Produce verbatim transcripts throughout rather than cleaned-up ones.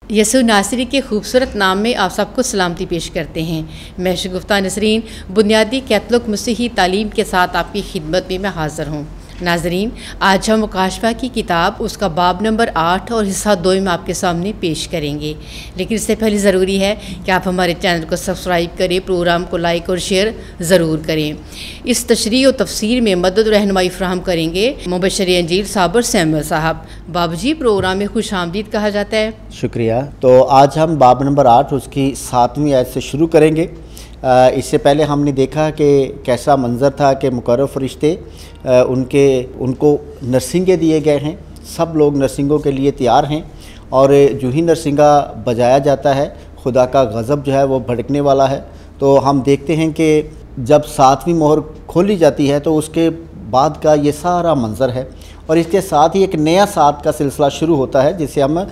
यसु नासरी के खूबसूरत नाम में आप सबको सलामती पेश करते हैं। मैं शगुफ्ता नसरीन बुनियादी कैथोलिक मसीही तालीम के साथ आपकी खिदमत में मैं हाज़िर हूँ। नाजरीन, आज हम मुकाशफा की किताब उसका बाब नंबर आठ और हिस्सा दो में आपके सामने पेश करेंगे, लेकिन इससे पहले ज़रूरी है कि आप हमारे चैनल को सब्सक्राइब करें, प्रोग्राम को लाइक और शेयर ज़रूर करें। इस तशरीह और तफसीर में मदद और रहनुमाई फ्राहम करेंगे मुबशर अंजील साबर सैमुअल साहब। बाबूजी, प्रोग्राम में खुश आमदीद कहा जाता है। शुक्रिया। तो आज हम बाब नंबर आठ उसकी सातवीं आयत से शुरू करेंगे। इससे पहले हमने देखा कि कैसा मंज़र था कि मुकर्रब फरिश्ते उनके उनको नरसिंगे दिए गए हैं। सब लोग नरसिंगों के लिए तैयार हैं और जो ही नरसिंगा बजाया जाता है खुदा का गज़ब जो है वो भड़कने वाला है। तो हम देखते हैं कि जब सातवीं मोहर खोली जाती है तो उसके बाद का ये सारा मंज़र है और इसके साथ ही एक नया सात का सिलसिला शुरू होता है जिसे हम आ,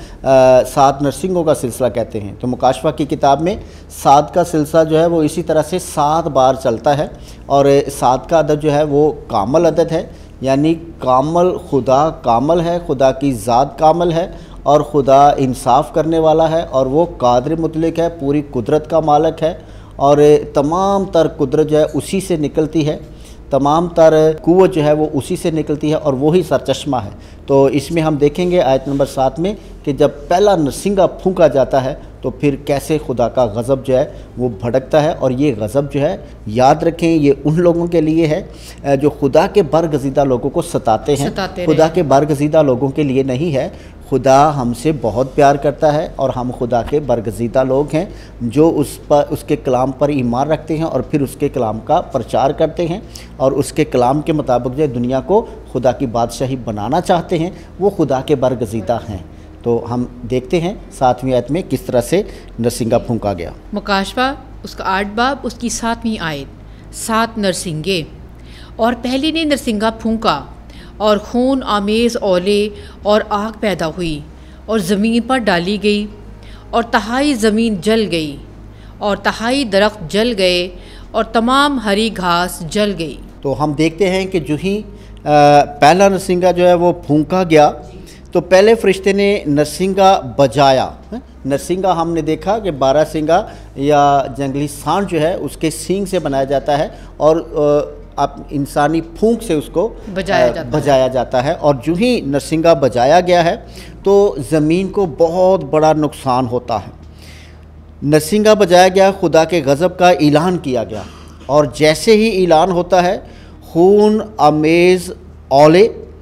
सात नरसिंगों का सिलसिला कहते हैं। तो मुकाशफा की किताब में सात का सिलसिला जो है वो इसी तरह से सात बार चलता है और सात का अदद जो है वो कामल अदद है, यानी कामल खुदा कामल है, खुदा की ज़ात कामल है और खुदा इंसाफ करने वाला है और वो कादिर मुतलक है, पूरी कुदरत का मालिक है और तमाम तर कुदरत जो है उसी से निकलती है, तमाम तर कुव्वत जो है वो उसी से निकलती है और वही सरचश्मा है। तो इसमें हम देखेंगे आयत नंबर सात में कि जब पहला नरसिंगा फूंका जाता है तो फिर कैसे खुदा का गज़ब जो है वो भड़कता है। और ये गज़ब जो है याद रखें ये उन लोगों के लिए है जो खुदा के बरगज़ीदा लोगों को सताते हैं, सताते खुदा के बरगज़ीदा लोगों के लिए नहीं है। खुदा हमसे बहुत प्यार करता है और हम खुदा के बरगज़ीदा लोग हैं जो उस पर उसके कलाम पर ईमान रखते हैं और फिर उसके कलाम का प्रचार करते हैं और उसके कलाम के मुताबिक जो दुनिया को खुदा की बादशाही बनाना चाहते हैं, वो खुदा के बरगज़ीदा हैं। तो हम देखते हैं सातवीं आयत में किस तरह से नरसिंगा फूंका गया। मुकाशफा उसका आठ बाब उसकी सातवीं आयत, सात नरसिंगे। और पहले ने नरसिंगा फूंका और खून आमेज़ ओले और आग पैदा हुई और ज़मीन पर डाली गई और तहाई ज़मीन जल गई और तहाई दरख्त जल गए और तमाम हरी घास जल गई। तो हम देखते हैं कि जो ही पहला नरसिंगा जो है वो फूंका गया तो पहले फरिश्ते ने नरसिंगा बजाया। नरसिंगा हमने देखा कि बारह सिंगा या जंगली सांड जो है उसके सींग से बनाया जाता है और आप इंसानी फूंक से उसको बजाया जाता, बजाया है। जाता है और जो ही नरसिंगा बजाया गया है तो ज़मीन को बहुत बड़ा नुकसान होता है। नरसिंगा बजाया गया, खुदा के गज़ब का ऐलान किया गया और जैसे ही ऐलान होता है खून आमेज़ ओले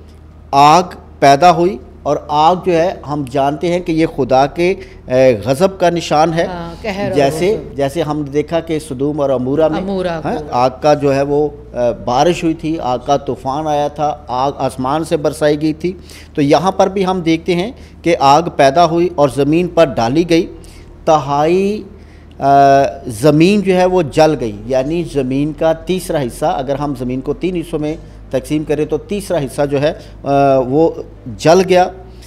आग पैदा हुई और आग जो है हम जानते हैं कि ये खुदा के गज़ब का निशान है। हाँ, जैसे जैसे हमने देखा कि सदूम और अमूरा में अमूरा हाँ, आग का जो है वो बारिश हुई थी, आग का तूफ़ान आया था, आग आसमान से बरसाई गई थी। तो यहाँ पर भी हम देखते हैं कि आग पैदा हुई और ज़मीन पर डाली गई, तहाई ज़मीन जो है वो जल गई, यानी ज़मीन का तीसरा हिस्सा, अगर हम ज़मीन को तीन हिस्सों में तकसीम करें तो तीसरा हिस्सा जो है वो जल गया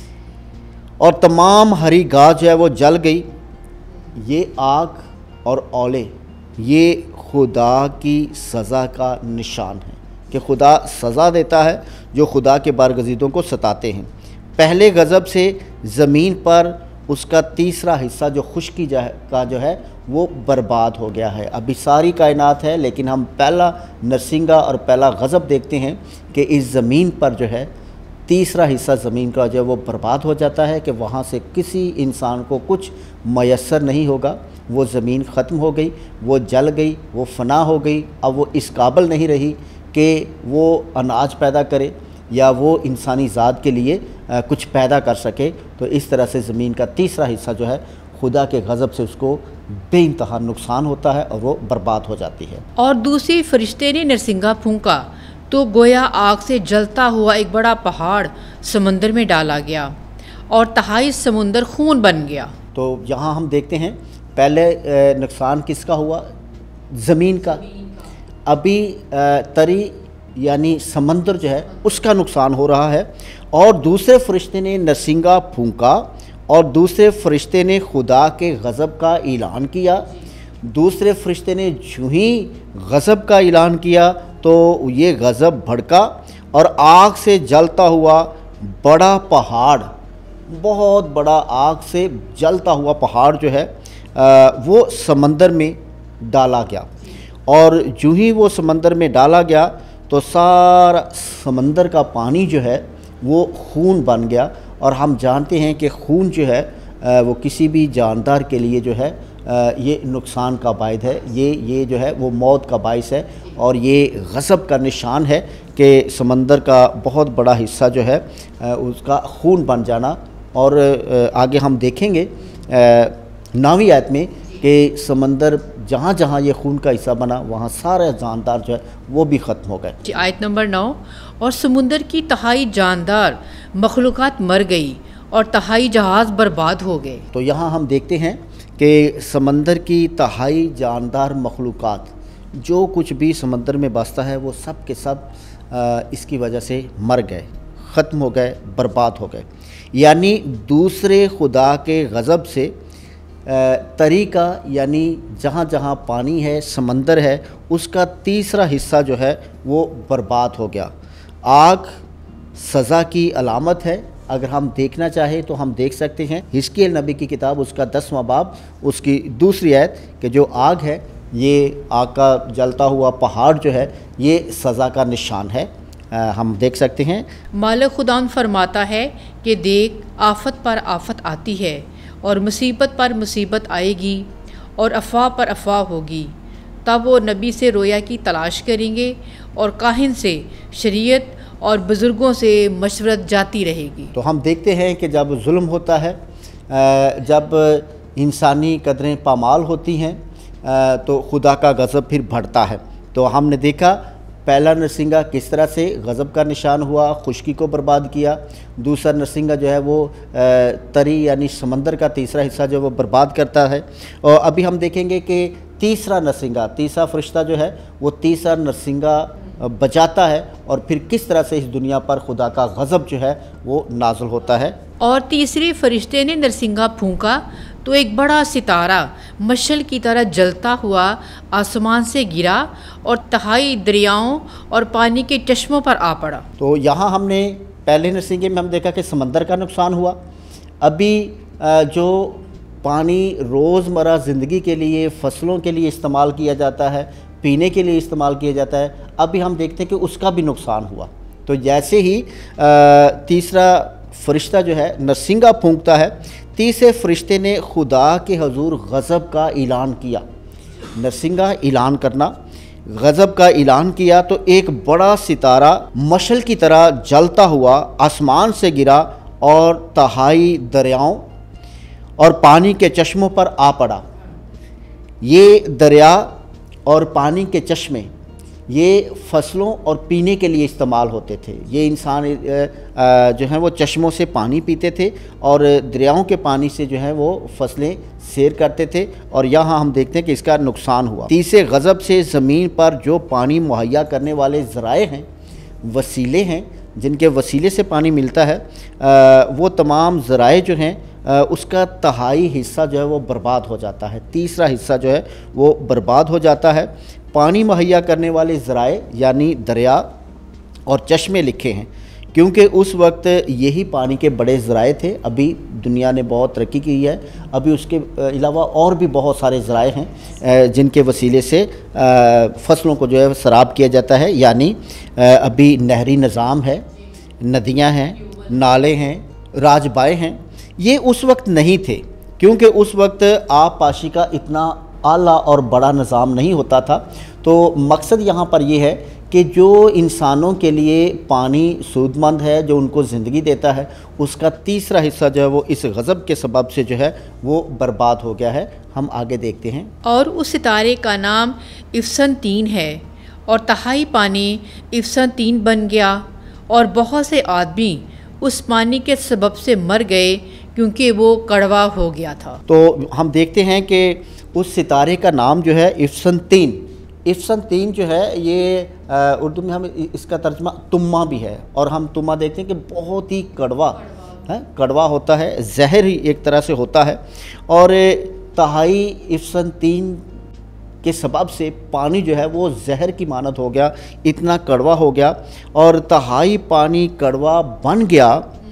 और तमाम हरी घास जो है वो जल गई। ये आग और ओले ये खुदा की सज़ा का निशान है कि खुदा सज़ा देता है जो खुदा के बरगज़ीदों को सताते हैं। पहले गज़ब से ज़मीन पर उसका तीसरा हिस्सा जो खुश्की का जो है वो बर्बाद हो गया है। अभी सारी कायनात है लेकिन हम पहला नरसिंगा और पहला गज़ब देखते हैं कि इस ज़मीन पर जो है तीसरा हिस्सा ज़मीन का जो है वो बर्बाद हो जाता है कि वहाँ से किसी इंसान को कुछ मयसर नहीं होगा। वो ज़मीन ख़त्म हो गई, वो जल गई, वो फना हो गई। अब वो इस काबिल नहीं रही कि वो अनाज पैदा करे या वो इंसानी ज़ात के लिए आ, कुछ पैदा कर सके। तो इस तरह से ज़मीन का तीसरा हिस्सा जो है खुदा के गज़ब से उसको बेइंतहा नुकसान होता है और वो बर्बाद हो जाती है। और दूसरे फरिश्ते ने नरसिंगा फूंका तो गोया आग से जलता हुआ एक बड़ा पहाड़ समंदर में डाला गया और तहाई समुंदर खून बन गया। तो यहाँ हम देखते हैं पहले नुकसान किसका हुआ? ज़मीन का। अभी तरी यानी समंदर जो है उसका नुकसान हो रहा है और दूसरे फरिश्ते ने नरसिंगा फूंका और दूसरे फरिश्ते ने खुदा के गज़ब का ऐलान किया। दूसरे फरिश्ते ने जो ही गज़ब का ऐलान किया तो ये गज़ब भड़का और आग से जलता हुआ बड़ा पहाड़ बहुत बड़ा आग से जलता हुआ पहाड़ जो है आ, वो समंदर में डाला गया। और जो ही वो समंदर में डाला गया तो सारा समंदर का पानी जो है वो खून बन गया। और हम जानते हैं कि खून जो है आ, वो किसी भी जानदार के लिए जो है आ, ये नुकसान का बायस है, ये ये जो है वो मौत का बायस है। और ये गज़ब का निशान है कि समंदर का बहुत बड़ा हिस्सा जो है आ, उसका खून बन जाना। और आ, आगे हम देखेंगे नौवीं आयत में कि समंदर जहाँ जहाँ ये खून का हिस्सा बना वहाँ सारे जानदार जो है वो भी ख़त्म हो गए। आयत नंबर नौ, और समुंदर की तहाई जानदार मखलूक़ात मर गई और तहाई जहाज़ बर्बाद हो गए। तो यहाँ हम देखते हैं कि समंदर की तहाई जानदार मखलूक़ात, जो कुछ भी समंदर में बसता है वो सब के सब आ, इसकी वजह से मर गए, ख़त्म हो गए, बर्बाद हो गए। यानी दूसरे खुदा के गज़ब से तरीका, यानी जहाँ जहाँ पानी है, समंदर है, उसका तीसरा हिस्सा जो है वो बर्बाद हो गया। आग सज़ा की अलामत है। अगर हम देखना चाहें तो हम देख सकते हैं हिजकिय्याह नबी की किताब, उसका दसवां बाब, उसकी दूसरी आयत, कि जो आग है, ये आग का जलता हुआ पहाड़ जो है ये सज़ा का निशान है। आ, हम देख सकते हैं। मालिक खुदा फरमाता है कि देख, आफत पर आफत आती है और मुसीबत पर मुसीबत आएगी और अफवाह पर अफवाह होगी। तब वो नबी से रोया की तलाश करेंगे और काहिन से शरीयत और बुज़ुर्गों से मशवरत जाती रहेगी। तो हम देखते हैं कि जब जुल्म होता है, जब इंसानी कदरें पामाल होती हैं, तो खुदा का गज़ब फिर बढ़ता है। तो हमने देखा पहला नरसिंगा किस तरह से गज़ब का निशान हुआ, खुश्की को बर्बाद किया। दूसरा नरसिंगा जो है वो तरी यानी समंदर का तीसरा हिस्सा जो वो बर्बाद करता है। और अभी हम देखेंगे कि तीसरा नरसिंगा, तीसरा फरिश्ता जो है वो तीसरा नरसिंगा बजाता है और फिर किस तरह से इस दुनिया पर खुदा का गज़ब जो है वो नाज़िल होता है। और तीसरे फरिश्ते ने नरसिंगा फूंका तो एक बड़ा सितारा मशल की तरह जलता हुआ आसमान से गिरा और तहाई दरियाओं और पानी के चश्मों पर आ पड़ा। तो यहाँ हमने पहले नरसिंगे में हम देखा कि समंदर का नुकसान हुआ। अभी जो पानी रोज़मर्रा ज़िंदगी के लिए, फसलों के लिए इस्तेमाल किया जाता है, पीने के लिए इस्तेमाल किया जाता है, अभी हम देखते हैं कि उसका भी नुकसान हुआ। तो जैसे ही तीसरा फरिश्ता जो है नरसिंगा फूंकता है, तीसरे फरिश्ते ने खुदा के हजूर गज़ब का ऐलान किया। नरसिंगा ऐलान करना, गज़ब का ऐलान किया तो एक बड़ा सितारा मशल की तरह जलता हुआ आसमान से गिरा और तहाई दरियाओं और पानी के चश्मों पर आ पड़ा। ये दरिया और पानी के चश्मे ये फसलों और पीने के लिए इस्तेमाल होते थे। ये इंसान जो हैं वो चश्मों से पानी पीते थे और दरियाओं के पानी से जो है वो फसलें सैर करते थे। और यहाँ हम देखते हैं कि इसका नुकसान हुआ। तीसरे गज़ब से ज़मीन पर जो पानी मुहैया करने वाले ज़राए हैं, वसीले हैं, जिनके वसीले से पानी मिलता है, वो तमाम ज़राए जो हैं उसका तहाई हिस्सा जो है वो बर्बाद हो जाता है। तीसरा हिस्सा जो है वो बर्बाद हो जाता है। पानी मुहैया करने वाले ज़राए यानी दरिया और चश्मे लिखे हैं, क्योंकि उस वक्त यही पानी के बड़े ज़राए थे। अभी दुनिया ने बहुत तरक्की की है, अभी उसके अलावा और भी बहुत सारे ज़राए हैं जिनके वसीले से फसलों को जो है सराब किया जाता है। यानी अभी नहरी निज़ाम है, नदियाँ हैं, नाले हैं, राजबाएँ हैं। ये उस वक्त नहीं थे, क्योंकि उस वक्त आबपाशी का इतना आला और बड़ा निज़ाम नहीं होता था। तो मकसद यहाँ पर ये है कि जो इंसानों के लिए पानी सूदमंद है, जो उनको ज़िंदगी देता है, उसका तीसरा हिस्सा जो है वो इस गज़ब के सबब से जो है वो बर्बाद हो गया है। हम आगे देखते हैं। और उस सितारे का नाम इफ्सन तीन है और तहाई पानी इफ्सन तीन बन गया और बहुत से आदमी उस पानी के सबब से मर गए क्योंकि वो कड़वा हो गया था। तो हम देखते हैं कि उस सितारे का नाम जो है इफ्सन तीन, इफ्सन तीन जो है ये उर्दू में हम इसका तर्जमा तुम्मा भी है। और हम तुम्मा देखते हैं कि बहुत ही कड़वा है, कड़वा होता है, जहर ही एक तरह से होता है। और तहाई इफ्सन तीन के सबब से पानी जो है वो जहर की मानद हो गया, इतना कड़वा हो गया। और तहाई पानी कड़वा बन गया,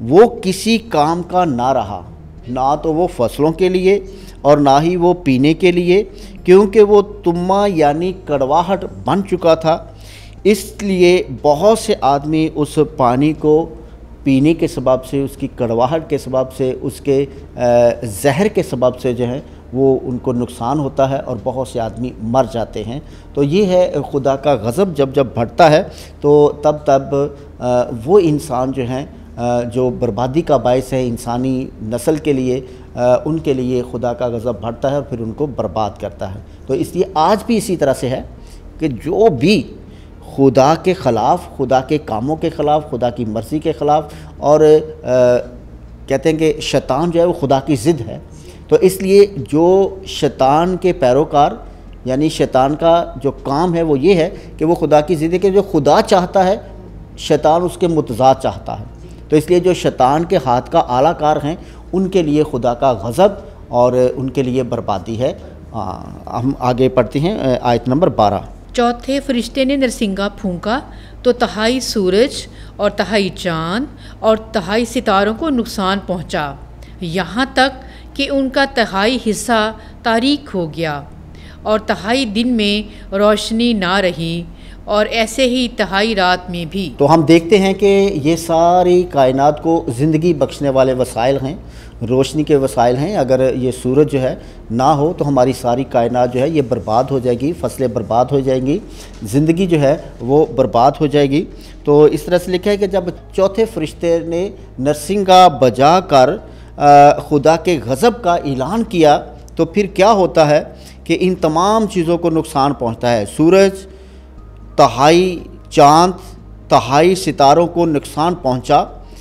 वो किसी काम का ना रहा, ना तो वो फसलों के लिए और ना ही वो पीने के लिए, क्योंकि वो तुम्मा यानी कड़वाहट बन चुका था। इसलिए बहुत से आदमी उस पानी को पीने के सबब से, उसकी कड़वाहट के सबब से, उसके जहर के सबब से जो है वो उनको नुकसान होता है और बहुत से आदमी मर जाते हैं। तो ये है खुदा का गज़ब, जब जब बढ़ता है तो तब तब वो इंसान जो हैं जो बर्बादी का बायस है इंसानी नस्ल के लिए, उनके लिए खुदा का गज़ब बढ़ता है और फिर उनको बर्बाद करता है। तो इसलिए आज भी इसी तरह से है कि जो भी खुदा के ख़िलाफ़, खुदा के कामों के ख़िलाफ़, खुदा की मर्ज़ी के ख़िलाफ़, और आ, कहते हैं कि शैतान जो है वो खुदा की ज़िद है। तो इसलिए जो शैतान के पैरोकार, यानी शैतान का जो काम है वो ये है कि वो खुदा की ज़िद है, कि जो खुदा चाहता है शैतान उसके मुतज़ाद चाहता है। तो इसलिए जो शैतान के हाथ का आलाकार हैं उनके लिए खुदा का गज़ब और उनके लिए बर्बादी है। आ, हम आगे पढ़ते हैं आयत नंबर बारह। चौथे फरिश्ते ने नरसिंगा फूंका तो तहाई सूरज और तहाई चाँद और तहाई सितारों को नुकसान पहुंचा, यहाँ तक कि उनका तहाई हिस्सा तारीक हो गया और तहाई दिन में रोशनी ना रही, और ऐसे ही तहाई रात में भी। तो हम देखते हैं कि ये सारी कायनात को ज़िंदगी बख्शने वाले वसाइल हैं, रोशनी के वसाइल हैं। अगर ये सूरज जो है ना हो तो हमारी सारी कायनात जो है ये बर्बाद हो जाएगी, फसलें बर्बाद हो जाएंगी, ज़िंदगी जो है वो बर्बाद हो जाएगी। तो इस तरह से लिखा है कि जब चौथे फरिश्ते ने नरसिंगा बजा कर खुदा के गज़ब का ऐलान किया तो फिर क्या होता है कि इन तमाम चीज़ों को नुकसान पहुँचता है। सूरज, तहाई चाँद, तहाई सितारों को नुकसान पहुँचा।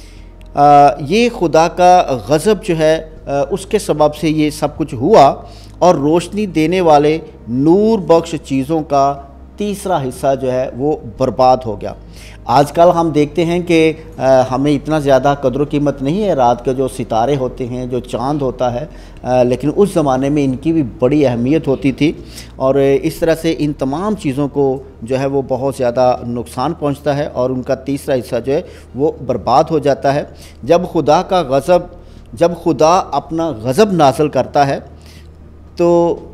ये खुदा का गज़ब जो है आ, उसके सबब से ये सब कुछ हुआ, और रोशनी देने वाले नूर बख्श चीज़ों का तीसरा हिस्सा जो है वो बर्बाद हो गया। आजकल हम देखते हैं कि हमें इतना ज़्यादा कदर कीमत नहीं है रात के जो सितारे होते हैं, जो चाँद होता है, आ, लेकिन उस ज़माने में इनकी भी बड़ी अहमियत होती थी। और इस तरह से इन तमाम चीज़ों को जो है वो बहुत ज़्यादा नुकसान पहुंचता है और उनका तीसरा हिस्सा जो है वो बर्बाद हो जाता है। जब खुदा का गज़ब, जब खुदा अपना गज़ब नाज़िल करता है तो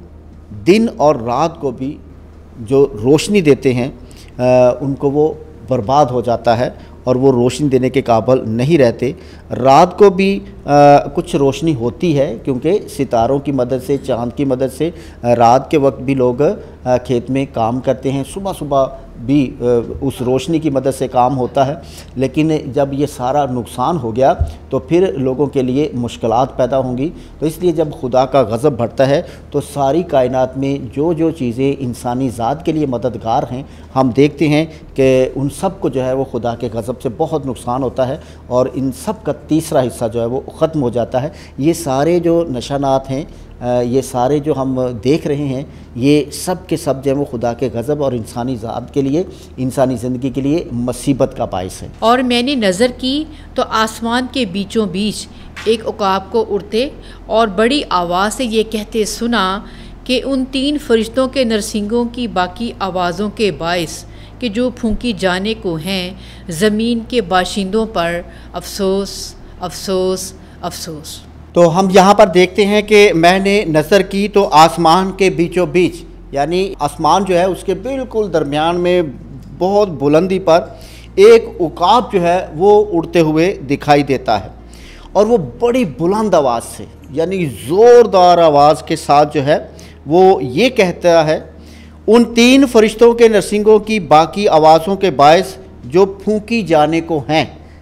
दिन और रात को भी जो रोशनी देते हैं आ, उनको वो बर्बाद हो जाता है और वो रोशनी देने के काबिल नहीं रहते। रात को भी आ, कुछ रोशनी होती है, क्योंकि सितारों की मदद से, चाँद की मदद से रात के वक्त भी लोग आ, खेत में काम करते हैं, सुबह सुबह भी आ, उस रोशनी की मदद से काम होता है। लेकिन जब ये सारा नुकसान हो गया तो फिर लोगों के लिए मुश्किलात पैदा होंगी। तो इसलिए जब खुदा का गज़ब बढ़ता है तो सारी कायनात में जो जो चीज़ें इंसानी ज़ात के लिए मददगार हैं, हम देखते हैं कि उन सब को जो है वो खुदा के गज़ब से बहुत नुकसान होता है और इन सब का तीसरा हिस्सा जो है वो ख़त्म हो जाता है। ये सारे जो निशानात हैं, ये सारे जो हम देख रहे हैं, ये सब के सब जो है वो खुदा के गज़ब और इंसानी ज़ात के लिए, इंसानी ज़िंदगी के लिए मुसीबत का बाइस है। और मैंने नज़र की तो आसमान के बीचों बीच एक उकाब को उड़ते और बड़ी आवाज़ से ये कहते सुना कि उन तीन फरिश्तों के नरसिंगों की बाकी आवाज़ों के बाइस कि जो फूंकी जाने को हैं, ज़मीन के बाशिंदों पर अफसोस, अफसोस, अफसोस। तो हम यहाँ पर देखते हैं कि मैंने नज़र की तो आसमान के बीचों बीच, यानी आसमान जो है उसके बिल्कुल दरमियान में बहुत बुलंदी पर एक उकाब जो है वो उड़ते हुए दिखाई देता है, और वो बड़ी बुलंद आवाज़ से, यानी ज़ोरदार आवाज़ के साथ जो है वो ये कहता है, उन तीन फरिश्तों के नरसिंगों की बाकी आवाज़ों के बायस जो फूंकी जाने को हैं।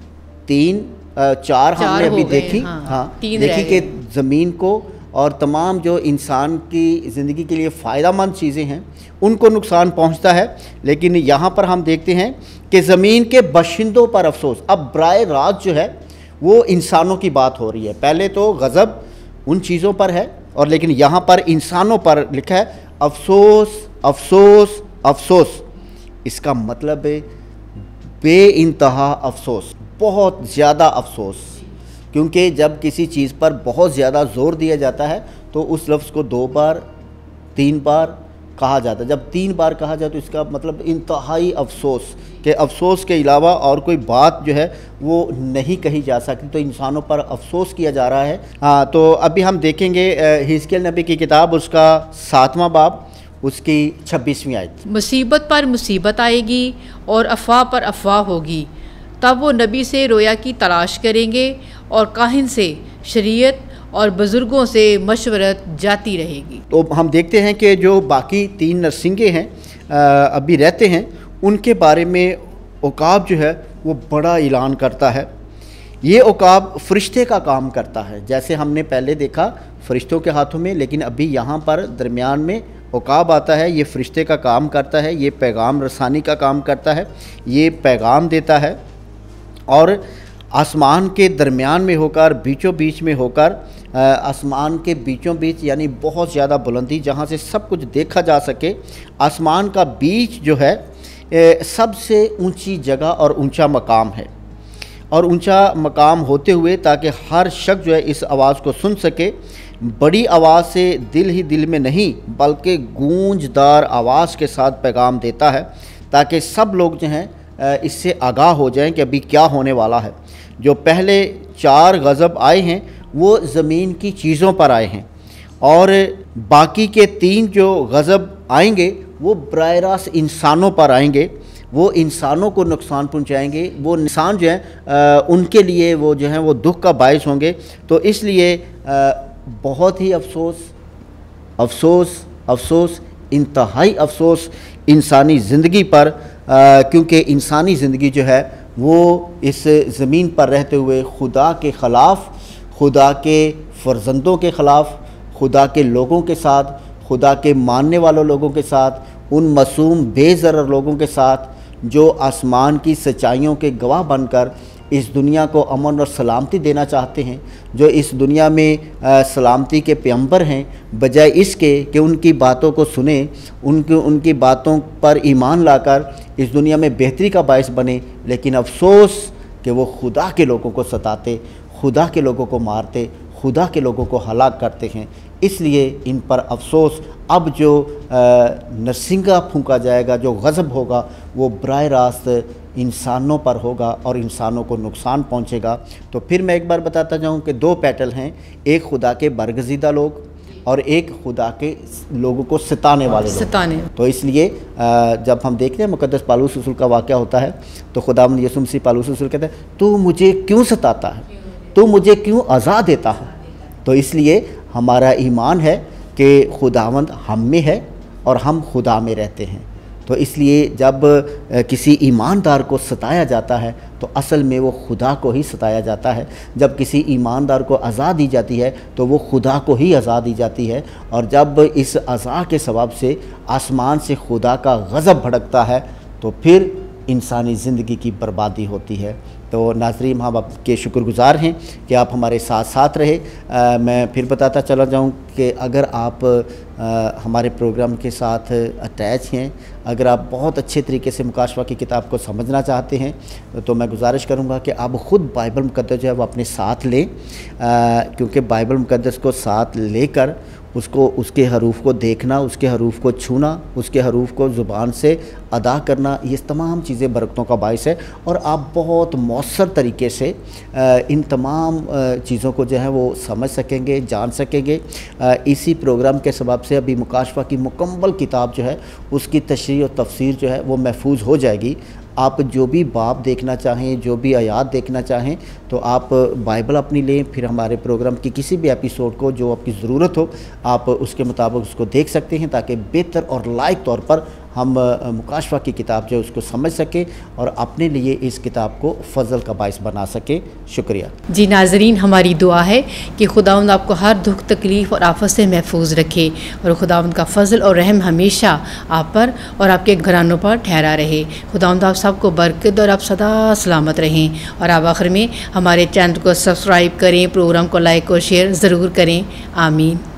तीन चार, चार हमने अभी देखी, हाँ, हाँ देखी कि ज़मीन को और तमाम जो इंसान की ज़िंदगी के लिए फ़ायदेमंद चीज़ें हैं उनको नुकसान पहुंचता है। लेकिन यहाँ पर हम देखते हैं कि ज़मीन के बाशिंदों पर अफसोस। अब बराए रात जो है वो इंसानों की बात हो रही है। पहले तो गज़ब उन चीज़ों पर है, और लेकिन यहाँ पर इंसानों पर लिखा है अफसोस, अफसोस, अफसोस। इसका मतलब है बे इंतहा अफसोस, बहुत ज़्यादा अफसोस। क्योंकि जब किसी चीज़ पर बहुत ज़्यादा ज़ोर दिया जाता है तो उस लफ्ज़ को दो बार, तीन बार, कहा जाता है। जब तीन बार कहा जाए तो इसका मतलब इंतहाई अफसोस, कि अफसोस के अलावा और कोई बात जो है वो नहीं कही जा सकती, तो इंसानों पर अफसोस किया जा रहा है। हाँ, तो अभी हम देखेंगे हिजकिय्याह नबी की किताब, उसका सातवां बाब, उसकी छब्बीसवीं आयत। मुसीबत पर मुसीबत आएगी और अफवाह पर अफवाह होगी, तब वो नबी से रोया की तलाश करेंगे और काहिन से शरीयत और बुज़ुर्गों से मशवरत जाती रहेगी। तो हम देखते हैं कि जो बाकी तीन नरसिंगे हैं अभी रहते हैं, उनके बारे में उकाब जो है वो बड़ा ऐलान करता है। ये उकाब फ़रिश्ते का काम करता है, जैसे हमने पहले देखा फ़रिश्तों के हाथों में, लेकिन अभी यहाँ पर दरमियान में उकाब आता है। ये फ़रिश्ते का काम करता है, ये पैगाम रसानी का काम करता है, ये पैगाम देता है और आसमान के दरमियान में होकर, बीचों बीच में होकर, आसमान के बीचों बीच यानी बहुत ज़्यादा बुलंदी जहाँ से सब कुछ देखा जा सके, आसमान का बीच जो है सबसे ऊंची जगह और ऊंचा मकाम है। और ऊंचा मकाम होते हुए ताकि हर शख्स जो है इस आवाज़ को सुन सके, बड़ी आवाज़ से दिल ही दिल में नहीं बल्कि गूंजदार आवाज़ के साथ पैगाम देता है, ताकि सब लोग जो हैं इससे आगाह हो जाएं कि अभी क्या होने वाला है। जो पहले चार गज़ब आए हैं वो ज़मीन की चीज़ों पर आए हैं, और बाकी के तीन जो गज़ब आएंगे वो बराह रास्त इंसानों पर आएंगे, वो इंसानों को नुकसान पहुंचाएंगे, वो इंसान जो हैं उनके लिए वो जो हैं वो दुख का बायस होंगे। तो इसलिए आ, बहुत ही अफसोस अफसोस अफसोस इंतहाई अफसोस इंसानी ज़िंदगी पर, आ, क्योंकि इंसानी ज़िंदगी जो है वो इस ज़मीन पर रहते हुए खुदा के ख़िलाफ़, खुदा के फ़र्जंदों के ख़िलाफ़, खुदा के लोगों के साथ, खुदा के मानने वालों लोगों के साथ, उन मासूम बेज़रर लोगों के साथ जो आसमान की सच्चाइयों के गवाह बनकर इस दुनिया को अमन और सलामती देना चाहते हैं, जो इस दुनिया में आ, सलामती के पैगंबर हैं, बजाय इसके कि उनकी बातों को सुने, उनकी उनकी बातों पर ईमान लाकर इस दुनिया में बेहतरी का बायस बने। लेकिन अफसोस कि वो खुदा के लोगों को सताते, खुदा के लोगों को मारते, खुदा के लोगों को हलाक करते हैं। इसलिए इन पर अफसोस। अब जो नरसिंगा फूंका जाएगा, जो गज़ब होगा, वो बराह रास्त इंसानों पर होगा और इंसानों को नुकसान पहुंचेगा। तो फिर मैं एक बार बताता जाऊं कि दो पैटर्न हैं, एक खुदा के बरगज़ीदा लोग और एक खुदा के लोगों को सताने वाले सताने। लोग। तो इसलिए जब हम देखते हैं मुक़द्दस पालूस रसूल का वाक़या होता है, तो खुदावंद यीशु मसीह पालूस रसूल कहते हैं, तू मुझे क्यों सताता है, तू मुझे क्यों अज़ा देता है। तो इसलिए हमारा ईमान है कि खुदावंद हम में है और हम खुदा में रहते हैं। तो इसलिए जब किसी ईमानदार को सताया जाता है तो असल में वो खुदा को ही सताया जाता है। जब किसी ईमानदार को अज़ा दी जाती है तो वो खुदा को ही अज़ा दी जाती है। और जब इस अज़ा के सबब से आसमान से खुदा का गज़ब भड़कता है तो फिर इंसानी ज़िंदगी की बर्बादी होती है। तो नाज़रीन, हम आपके शुक्रगुज़ार हैं कि आप हमारे साथ साथ रहे। आ, मैं फिर बताता चला जाऊं कि अगर आप आ, हमारे प्रोग्राम के साथ अटैच हैं, अगर आप बहुत अच्छे तरीके से मुकाशवा की किताब को समझना चाहते हैं तो मैं गुजारिश करूंगा कि आप ख़ुद बाइबल मुक़द्दस जो है वो अपने साथ लें, क्योंकि बाइबल मुक़द्दस को साथ लेकर उसको, उसके हरूफ को देखना, उसके हरूफ को छूना, उसके हरूफ को ज़ुबान से अदा करना, ये तमाम चीज़ें बरकतों का बायस है। और आप बहुत मौसर तरीके से इन तमाम चीज़ों को जो है वो समझ सकेंगे, जान सकेंगे। इसी प्रोग्राम के सबब से अभी मुकाशवा की मुकम्मल किताब जो है उसकी तशरीह और तफसीर जो है वो महफूज हो जाएगी। आप जो भी बाब देखना चाहें, जो भी आयात देखना चाहें, तो आप बाइबल अपनी लें, फिर हमारे प्रोग्राम की किसी भी एपिसोड को जो आपकी ज़रूरत हो आप उसके मुताबिक उसको देख सकते हैं, ताकि बेहतर और लायक तौर पर हम मुकाशवा की किताब जो है उसको समझ सकें और अपने लिए इस किताब को फ़ज़ल का बायस बना सके। शुक्रिया जी। नाज़रीन, हमारी दुआ है कि खुदावंद आपको हर दुख तकलीफ़ और आफत से महफूज रखे और खुदावंद का फ़ज़ल और रहम हमेशा आप पर और आपके घरानों पर ठहरा रहे। खुदावंद आप सबको बरकत और आप सदा सलामत रहें। और आप आखिर में हमारे चैनल को सब्सक्राइब करें, प्रोग्राम को लाइक और शेयर ज़रूर करें। आमीन।